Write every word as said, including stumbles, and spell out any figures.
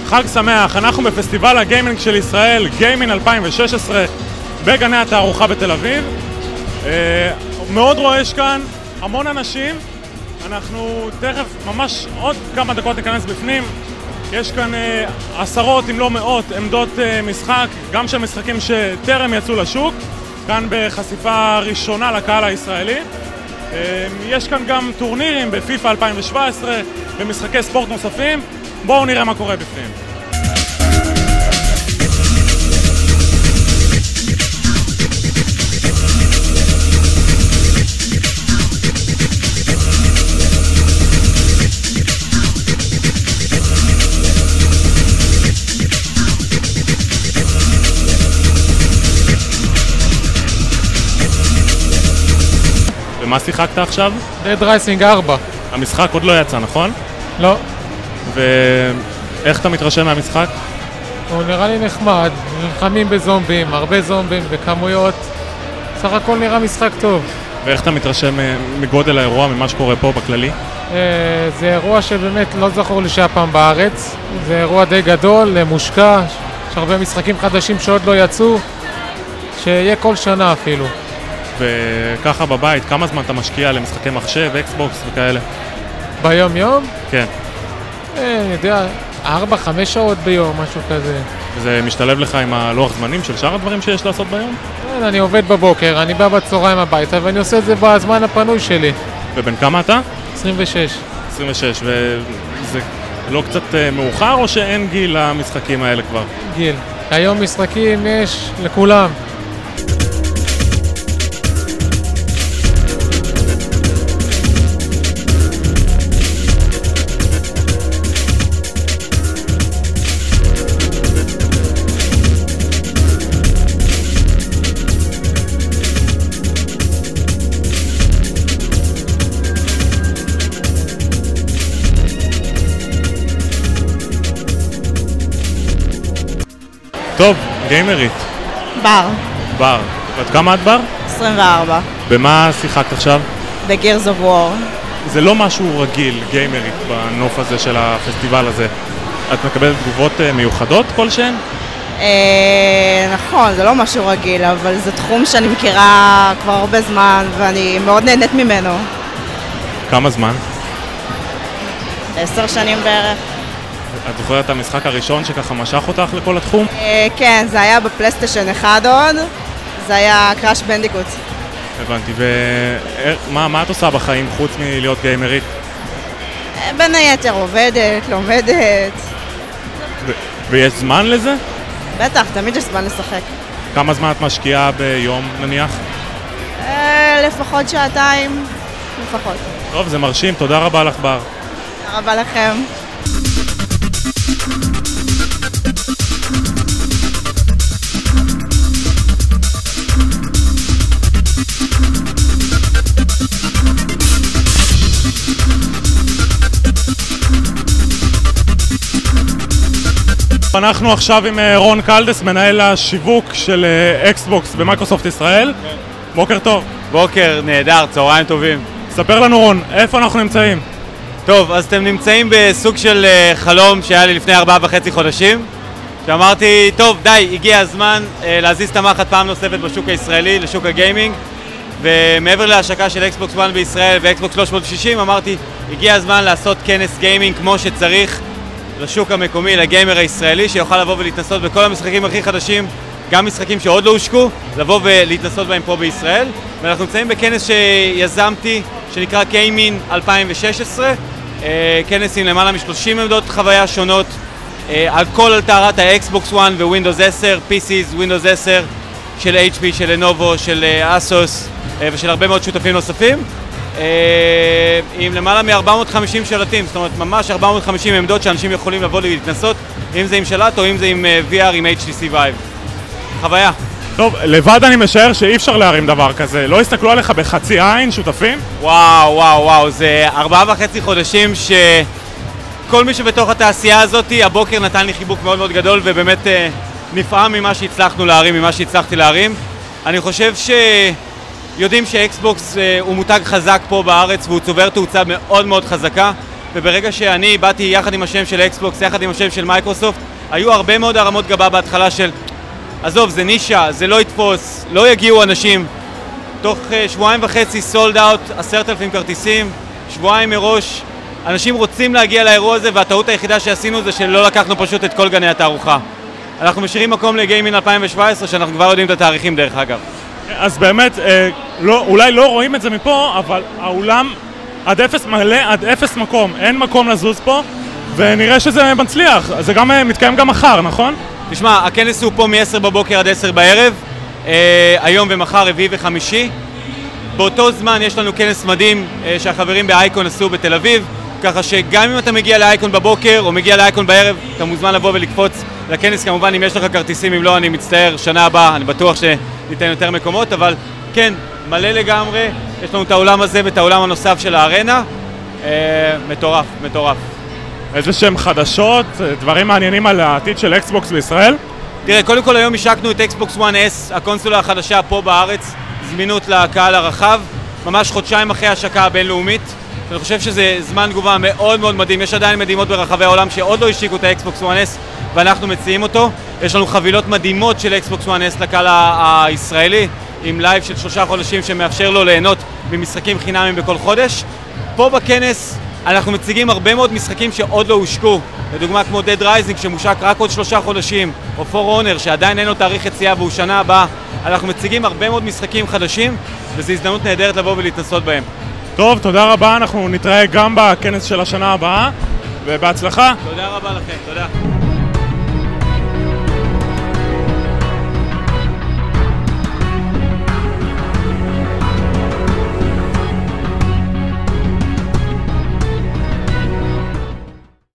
חג שמח, אנחנו בפסטיבל הגיימינג של ישראל, גיימינג אלפיים ושש עשרה, בגני התערוכה בתל אביב. מאוד רועש כאן, המון אנשים, אנחנו תכף, ממש עוד כמה דקות ניכנס בפנים. יש כאן עשרות אם לא מאות עמדות משחק, גם של משחקים שטרם יצאו לשוק, כאן בחשיפה ראשונה לקהל הישראלי. יש כאן גם טורנירים בפיפה אלפיים שבע עשרה ומשחקי ספורט נוספים. בואו נראה מה קורה בפנים. ומה שיחקת עכשיו? Dead Rising ארבע. המשחק עוד לא יצא, נכון? לא. ואיך אתה מתרשם מהמשחק? הוא נראה לי נחמד, נלחמים בזומבים, הרבה זומבים בכמויות. סך הכל נראה משחק טוב. ואיך אתה מתרשם מגודל האירוע, ממה שקורה פה בכללי? זה אירוע שבאמת לא זכור לי שהיה פעם בארץ. זה אירוע די גדול, מושקע, יש הרבה משחקים חדשים שעוד לא יצאו, שיהיה כל שנה אפילו. וככה בבית, כמה זמן אתה משקיע למשחקי מחשב, אקסבוקס וכאלה? ביום יום? כן. אני יודע, ארבע, חמש שעות ביום, משהו כזה. וזה משתלב לך עם הלוח זמנים של שאר הדברים שיש לעשות ביום? כן, אני עובד בבוקר, אני בא בצהריים הביתה ואני עושה את זה בזמן הפנוי שלי. ובן כמה אתה? עשרים ושש. עשרים ושש, וזה לא קצת מאוחר או שאין גיל למשחקים האלה כבר? גיל. היום משחקים יש לכולם. טוב, גיימרית. בר. בר. ועד כמה את בר? עשרים וארבע. במה שיחקת עכשיו? ב-Gears of War. זה לא משהו רגיל, גיימרית, בנוף הזה של הפסטיבל הזה. את מקבלת תגובות מיוחדות כלשהן? אה, נכון, זה לא משהו רגיל, אבל זה תחום שאני מכירה כבר הרבה זמן, ואני מאוד נהנית ממנו. כמה זמן? עשר שנים בערך. את זוכרת את המשחק הראשון שככה משך אותך לכל התחום? אה, כן, זה היה בפלייסטיישן אחד עוד, זה היה קראש בנדיקוט. הבנתי, ומה מה את עושה בחיים חוץ מלהיות גיימרית? אה, בין היתר עובדת, לומדת. ו- ויש זמן לזה? בטח, תמיד יש זמן לשחק. כמה זמן את משקיעה ביום נניח? אה, לפחות שעתיים, לפחות. טוב, זה מרשים, תודה רבה לך בר. תודה רבה לכם. אנחנו עכשיו עם רון קלדס, מנהל השיווק של אקסבוקס במייקרוסופט ישראל. בוקר טוב. בוקר נהדר, צהריים טובים. ספר לנו רון, איפה אנחנו נמצאים? טוב, אז אתם נמצאים בסוג של חלום שהיה לי לפני ארבעה וחצי חודשים, שאמרתי, טוב, די, הגיע הזמן להזיז את המחט פעם נוספת בשוק הישראלי, לשוק הגיימינג, ומעבר להשקה של אקסבוקס וואן בישראל ואקסבוקס שלוש מאות שישים, אמרתי, הגיע הזמן לעשות כנס גיימינג כמו שצריך לשוק המקומי, לגיימר הישראלי, שיוכל לבוא ולהתנסות בכל המשחקים הכי חדשים, גם משחקים שעוד לא הושקו, לבוא ולהתנסות בהם פה בישראל. ואנחנו נמצאים בכנס שיזמתי, שנקרא גיימינג אלפיים ושש עשרה, כנס עם למעלה מ-שלושים עמדות חוויה שונות, על כל על טהרת האקסבוקס וואן ווינדוס עשר, פי סיז, ווינדוס עשר, של אייץ' פי, של לנובו, של אסוס ושל הרבה מאוד שותפים נוספים. עם למעלה מ-ארבע מאות וחמישים שלטים, זאת אומרת ממש ארבע מאות וחמישים עמדות שאנשים יכולים לבוא להתנסות, אם זה עם שלט או אם זה עם וי אר עם אייץ' טי סי Vive. חוויה. טוב, לבד אני משער שאי אפשר להרים דבר כזה, לא הסתכלו עליך בחצי עין, שותפים? וואו, וואו, וואו, זה ארבעה וחצי חודשים שכל מי שבתוך התעשייה הזאת, הבוקר נתן לי חיבוק מאוד מאוד גדול ובאמת נפעם ממה שהצלחנו להרים, ממה שהצלחתי להרים. אני חושב ש... יודעים שאקסבוקס הוא מותג חזק פה בארץ והוא צובר תאוצה מאוד מאוד חזקה. וברגע שאני באתי יחד עם השם של אקסבוקס, יחד עם השם של מייקרוסופט, היו הרבה מאוד הרמות גבה בהתחלה של עזוב, זה נישה, זה לא יתפוס, לא יגיעו אנשים. תוך uh, שבועיים וחצי סולד אאוט, עשרת אלפים כרטיסים, שבועיים מראש. אנשים רוצים להגיע לאירוע הזה, והטעות היחידה שעשינו זה שלא לקחנו פשוט את כל גני התערוכה. אנחנו משאירים מקום לגיימינג אלפיים שבע עשרה, שאנחנו כבר יודעים את התאריכים דרך אגב. אז באמת, אה, לא, אולי לא רואים את זה מפה, אבל האולם עד אפס מלא, עד אפס מקום, אין מקום לזוז פה, ונראה שזה מצליח. זה גם מתקיים גם מחר, נכון? תשמע, הכנס הוא פה מ-עשר בבוקר עד עשר בערב, אה, היום ומחר, רביעי וחמישי. באותו זמן יש לנו כנס מדהים אה, שהחברים באייקון עשו בתל אביב, ככה שגם אם אתה מגיע לאייקון בבוקר או מגיע לאייקון בערב, אתה מוזמן לבוא ולקפוץ לכנס. כמובן, אם יש לך כרטיסים, אם לא, אני מצטער, שנה הבאה, אני בטוח שניתן יותר מקומות, אבל כן, מלא לגמרי. יש לנו את העולם הזה ואת העולם הנוסף של הארנה. אה, מטורף, מטורף. איזה שהם חדשות, דברים מעניינים על העתיד של אקסבוקס בישראל? תראה, קודם כל היום השקנו את אקסבוקס וואן אס, הקונסולה החדשה פה בארץ, זמינות לקהל הרחב, ממש חודשיים אחרי ההשקה הבינלאומית. אני חושב שזה זמן תגובה מאוד מאוד מדהים. יש עדיין מדינות ברחבי העולם שעוד לא השיקו את האקסבוקס וואן אס ואנחנו מציעים אותו. יש לנו חבילות מדהימות של אקסבוקס וואן אס לקהל הישראלי, עם לייב של שלושה חודשים שמאפשר לו ליהנות ממשחקים חינמים בכל חודש. פה בכנס אנחנו מציגים הרבה מאוד משחקים שעוד לא הושקו, לדוגמה כמו Dead Rising שמושק רק עוד שלושה חודשים, או For Honor שעדיין אין לו תאריך יציאה והוא שנה הבאה. אנחנו מציגים הרבה מאוד משחקים חדשים, וזו הזדמנות נהדרת לבוא ולהתנסות בהם. טוב, תודה רבה, אנחנו נתראה גם בכנס של השנה הבאה, ובהצלחה. תודה רבה לכם, תודה.